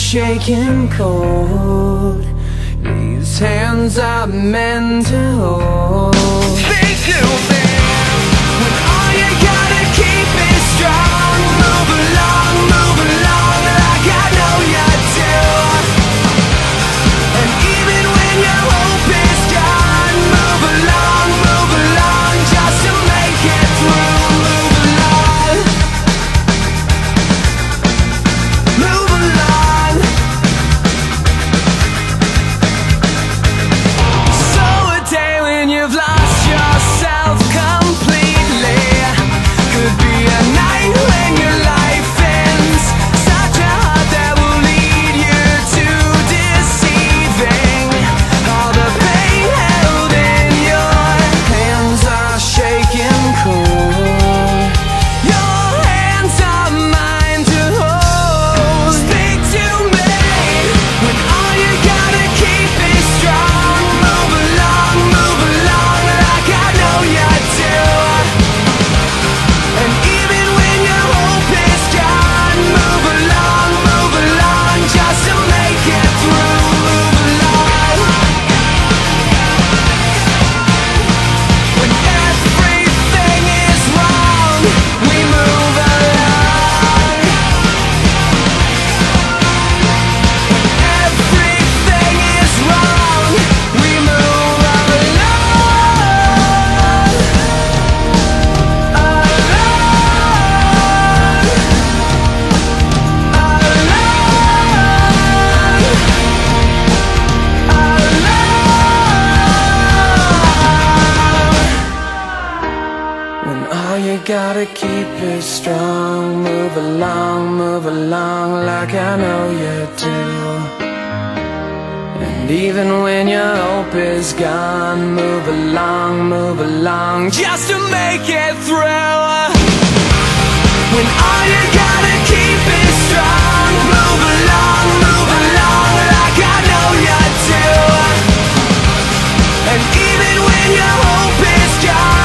shaking cold. These hands are meant to hold. Big new man, when all you gotta keep is strong. Move along like I know you do. And even when your hope is gone, move along just to make it through. Move along. So a day when you've lost yourself completely could be a night when your life ends. Such a heart that will lead you to deceiving. All the pain held in your hands are shaking cold. Your hands are mine to hold. Speak to me when all you gotta keep is strong. Move along like I know you do. And even when your hope is gone, move along just to make it through. Move along. When everything is wrong, we move along. When everything is wrong, we move When all you gotta keep is strong, move along like I know you do. And even when your hope is gone, move along just to make it through. When all you gotta keep is strong, move along like I know you do. And even when your hope is gone,